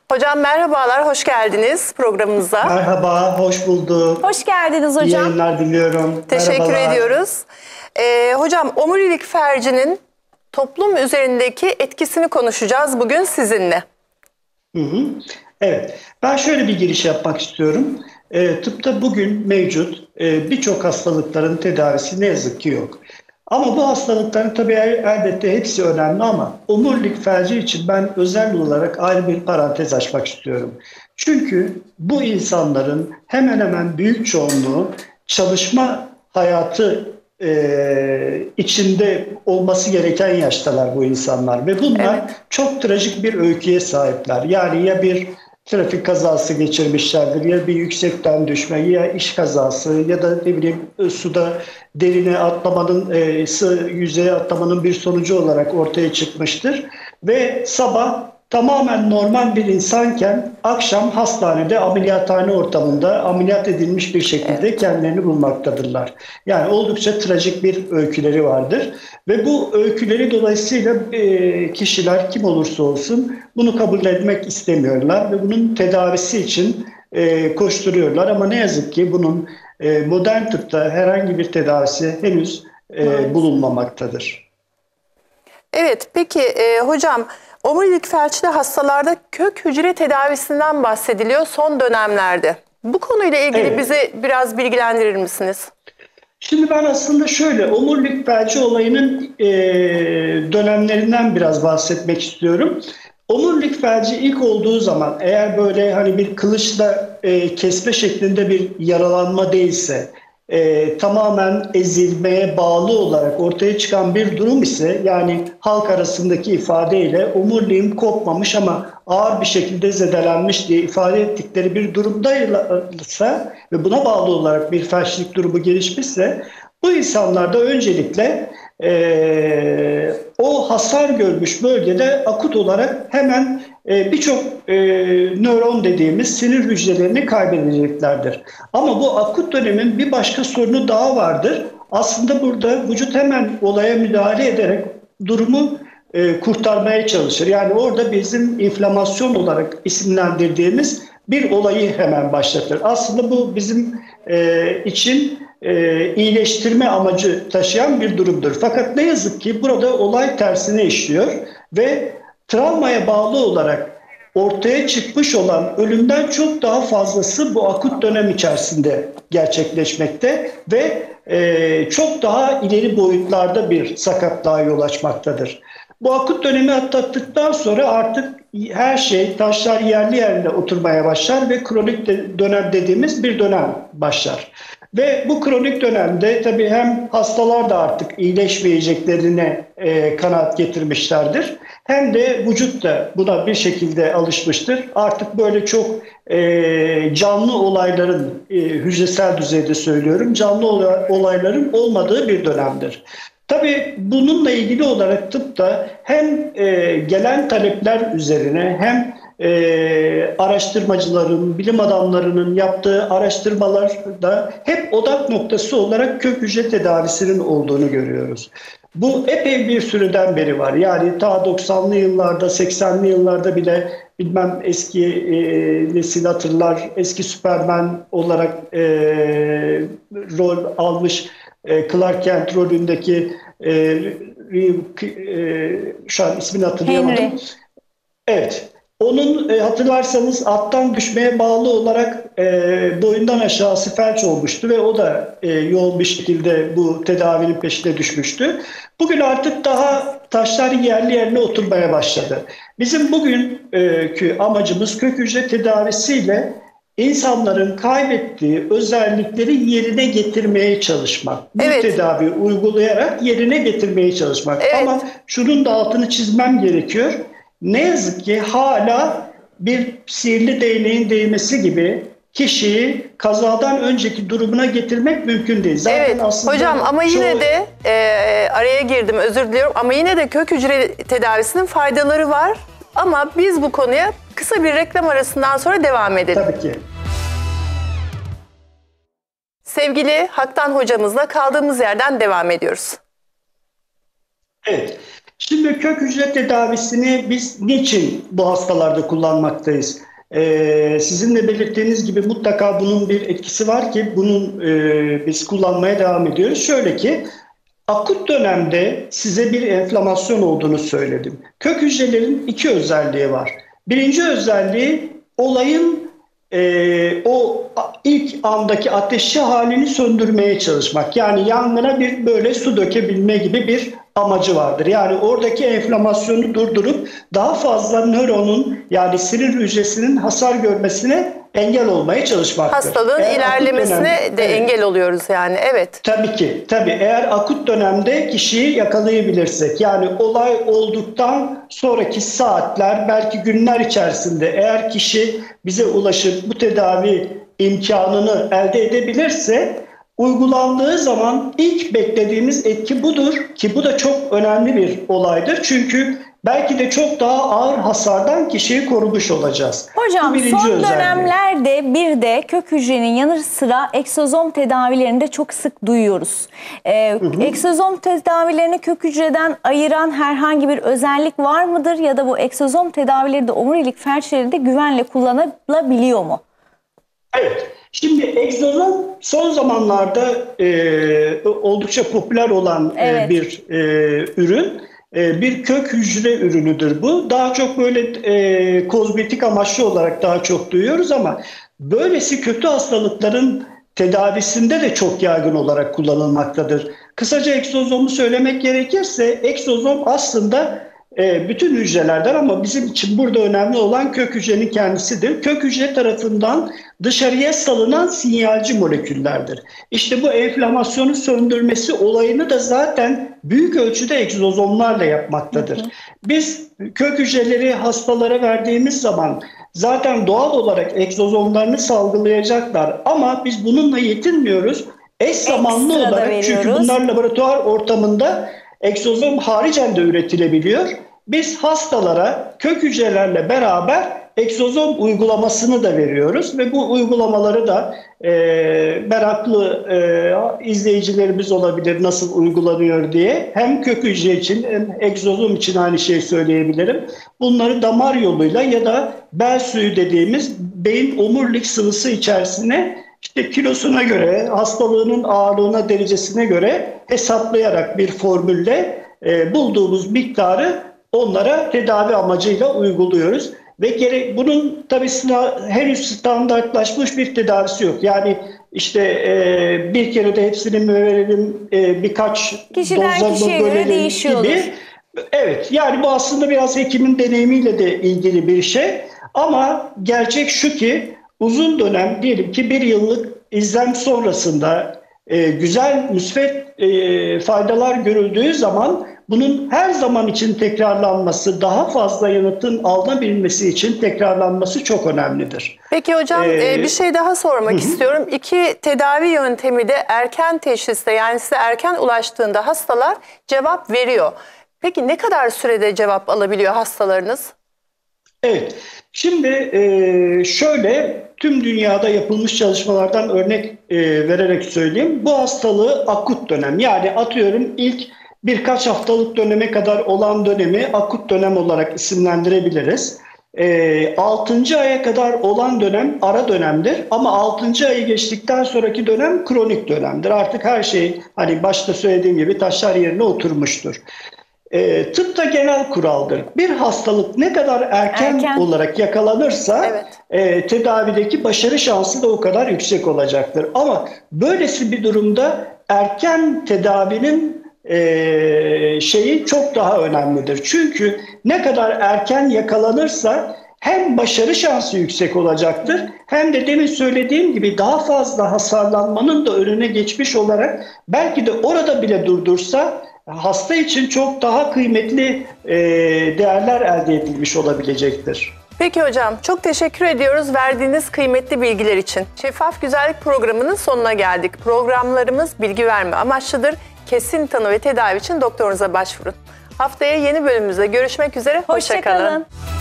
Hocam merhabalar, hoş geldiniz programımıza. Merhaba, hoş bulduk. Hoş geldiniz hocam. İyi yayınlar diliyorum. Teşekkür Merhabalar. ediyoruz. Hocam, omurilik felcinin toplum üzerindeki etkisini konuşacağız bugün sizinle. Evet, ben şöyle bir giriş yapmak istiyorum. Tıpta bugün mevcut birçok hastalıkların tedavisi ne yazık ki yok. Ama bu hastalıkların tabii elbette hepsi önemli ama omurilik felci için ben özel olarak ayrı bir parantez açmak istiyorum. Çünkü bu insanların hemen hemen büyük çoğunluğu çalışma hayatı içinde olması gereken yaştalar bu insanlar ve bunlar çok trajik bir öyküye sahipler. Yani ya bir trafik kazası geçirmişlerdir, ya bir yüksekten düşme, ya iş kazası ya da ne bileyim suda derine atlamanın, yüzeye atlamanın bir sonucu olarak ortaya çıkmıştır. Ve sabah tamamen normal bir insanken akşam hastanede ameliyathane ortamında ameliyat edilmiş bir şekilde kendilerini bulmaktadırlar. Yani oldukça trajik bir öyküleri vardır. Ve bu öyküleri dolayısıyla kişiler kim olursa olsun bunu kabul etmek istemiyorlar ve bunun tedavisi için koşturuyorlar. Ama ne yazık ki bunun modern tıpta herhangi bir tedavisi henüz bulunmamaktadır. Evet, peki hocam, omurilik felçli hastalarda kök hücre tedavisinden bahsediliyor son dönemlerde. Bu konuyla ilgili bizi biraz bilgilendirir misiniz? Şimdi ben aslında şöyle omurilik felci olayının dönemlerinden biraz bahsetmek istiyorum. Omurilik felci ilk olduğu zaman eğer böyle hani bir kılıçla kesme şeklinde bir yaralanma değilse, tamamen ezilmeye bağlı olarak ortaya çıkan bir durum ise, yani halk arasındaki ifadeyle omuriliğim kopmamış ama ağır bir şekilde zedelenmiş diye ifade ettikleri bir durumdaysa ve buna bağlı olarak bir felçlilik durumu gelişmişse, bu insanlarda öncelikle o hasar görmüş bölgede akut olarak hemen birçok nöron dediğimiz sinir hücrelerini kaybedeceklerdir. Ama bu akut dönemin bir başka sorunu daha vardır. Aslında burada vücut hemen olaya müdahale ederek durumu kurtarmaya çalışır. Yani orada bizim inflamasyon olarak isimlendirdiğimiz bir olayı hemen başlatır. Aslında bu bizim için iyileştirme amacı taşıyan bir durumdur. Fakat ne yazık ki burada olay tersine işliyor ve travmaya bağlı olarak ortaya çıkmış olan ölümden çok daha fazlası bu akut dönem içerisinde gerçekleşmekte ve çok daha ileri boyutlarda bir sakatlığa yol açmaktadır. Bu akut dönemi atlattıktan sonra artık her şey, taşlar yerli yerine oturmaya başlar ve kronik dönem dediğimiz bir dönem başlar. Ve bu kronik dönemde tabii hem hastalar da artık iyileşmeyeceklerine kanaat getirmişlerdir. Hem de vücut da buna bir şekilde alışmıştır. Artık böyle çok canlı olayların, hücresel düzeyde söylüyorum, canlı olayların olmadığı bir dönemdir. Tabii bununla ilgili olarak tıpta hem gelen talepler üzerine hem araştırmacıların, bilim adamlarının yaptığı araştırmalarda hep odak noktası olarak kök hücre tedavisinin olduğunu görüyoruz. Bu epey bir süreden beri var. Yani ta 90'lı yıllarda, 80'li yıllarda bile bilmem eski nesil hatırlar, eski Superman olarak rol almış Clark Kent rolündeki şu an ismini hatırlayamadım. Henry. Evet. Onun hatırlarsanız attan düşmeye bağlı olarak boyundan aşağısı felç olmuştu ve o da yoğun bir şekilde bu tedavinin peşine düşmüştü. Bugün artık daha taşlar yerli yerine oturmaya başladı. Bizim bugünkü amacımız kök hücre tedavisiyle insanların kaybettiği özellikleri yerine getirmeye çalışmak. Bu tedaviyi uygulayarak yerine getirmeye çalışmak. Ama şunun da altını çizmem gerekiyor. Ne yazık ki hala bir sihirli değneğin değmesi gibi kişiyi kazadan önceki durumuna getirmek mümkün değil. Zaten aslında hocam ama yine de araya girdim, özür diliyorum, ama yine de kök hücre tedavisinin faydaları var. Ama biz bu konuya kısa bir reklam arasından sonra devam edelim. Tabii ki. Sevgili Haktan hocamızla kaldığımız yerden devam ediyoruz. Evet. Şimdi kök hücre tedavisini biz niçin bu hastalarda kullanmaktayız? Sizin de belirttiğiniz gibi mutlaka bunun bir etkisi var ki biz kullanmaya devam ediyoruz. Şöyle ki akut dönemde size bir enflamasyon olduğunu söyledim. Kök hücrelerin iki özelliği var. Birinci özelliği olayın o ilk andaki ateşli halini söndürmeye çalışmak. Yani yangına bir böyle su dökebilme gibi bir amacı vardır. Yani oradaki enflamasyonu durdurup daha fazla nöronun yani sinir hücresinin hasar görmesine engel olmaya çalışmaktır. Hastalığın ilerlemesine de engel oluyoruz yani, evet. Tabii ki. Tabii eğer akut dönemde kişiyi yakalayabilirsek yani olay olduktan sonraki saatler belki günler içerisinde eğer kişi bize ulaşıp bu tedavi imkanını elde edebilirse uygulandığı zaman ilk beklediğimiz etki budur ki bu da çok önemli bir olaydır. Çünkü belki de çok daha ağır hasardan kişiyi korumuş olacağız. Hocam son dönemlerde bir de kök hücrenin yanı sıra egzozom tedavilerinde çok sık duyuyoruz. Egzozom tedavilerini kök hücreden ayıran herhangi bir özellik var mıdır? Ya da bu egzozom tedavileri de omurilik felçlerinde güvenle kullanılabiliyor mu? Evet. Şimdi egzozom son zamanlarda oldukça popüler olan bir ürün. Bir kök hücre ürünüdür bu. Daha çok böyle kozmetik amaçlı olarak daha çok duyuyoruz ama böylesi kötü hastalıkların tedavisinde de çok yaygın olarak kullanılmaktadır. Kısaca egzozomu söylemek gerekirse egzozom aslında bütün hücrelerden ama bizim için burada önemli olan kök hücrenin kendisidir. Kök hücre tarafından dışarıya salınan sinyalci moleküllerdir. İşte bu enflamasyonu söndürmesi olayını da zaten büyük ölçüde egzozomlarla yapmaktadır. Biz kök hücreleri hastalara verdiğimiz zaman zaten doğal olarak egzozomlarını salgılayacaklar ama biz bununla yetinmiyoruz. Eş zamanlı olarak veriyoruz. Çünkü bunlar laboratuvar ortamında egzozom haricen de üretilebiliyor. Biz hastalara kök hücrelerle beraber egzozom uygulamasını da veriyoruz ve bu uygulamaları da meraklı izleyicilerimiz olabilir nasıl uygulanıyor diye. Hem kök hücre için hem egzozom için aynı şeyi söyleyebilirim. Bunları damar yoluyla ya da bel suyu dediğimiz beyin omurilik sıvısı içerisine İşte kilosuna göre, hastalığının ağırlığına, derecesine göre hesaplayarak bir formülle bulduğumuz miktarı onlara tedavi amacıyla uyguluyoruz. Ve bunun tabii henüz standartlaşmış bir tedavisi yok. Yani işte bir kere de hepsini mi verelim, birkaç doza mı bölelim gibi. Evet, yani bu aslında biraz hekimin deneyimiyle de ilgili bir şey. Ama gerçek şu ki uzun dönem diyelim ki bir yıllık izlem sonrasında güzel müsbet faydalar görüldüğü zaman bunun her zaman için tekrarlanması, daha fazla yanıtın alınabilmesi için tekrarlanması çok önemlidir. Peki hocam bir şey daha sormak istiyorum. İki tedavi yöntemi de erken teşhiste yani size erken ulaştığında hastalar cevap veriyor. Peki ne kadar sürede cevap alabiliyor hastalarınız? Evet, şimdi şöyle tüm dünyada yapılmış çalışmalardan örnek vererek söyleyeyim. Bu hastalığı akut dönem yani atıyorum ilk birkaç haftalık döneme kadar olan dönemi akut dönem olarak isimlendirebiliriz. 6. aya kadar olan dönem ara dönemdir ama 6. ayı geçtikten sonraki dönem kronik dönemdir. Artık her şey hani başta söylediğim gibi taşlar yerine oturmuştur. Tıpta genel kuraldır. Bir hastalık ne kadar erken olarak yakalanırsa tedavideki başarı şansı da o kadar yüksek olacaktır. Ama böylesi bir durumda erken tedavinin şeyi çok daha önemlidir. Çünkü ne kadar erken yakalanırsa hem başarı şansı yüksek olacaktır hem de demin söylediğim gibi daha fazla hasarlanmanın da önüne geçmiş olarak belki de orada bile durdursa hasta için çok daha kıymetli değerler elde edilmiş olabilecektir. Peki hocam, çok teşekkür ediyoruz verdiğiniz kıymetli bilgiler için. Şeffaf Güzellik programının sonuna geldik. Programlarımız bilgi verme amaçlıdır. Kesin tanı ve tedavi için doktorunuza başvurun. Haftaya yeni bölümümüzde görüşmek üzere. Hoşça kalın.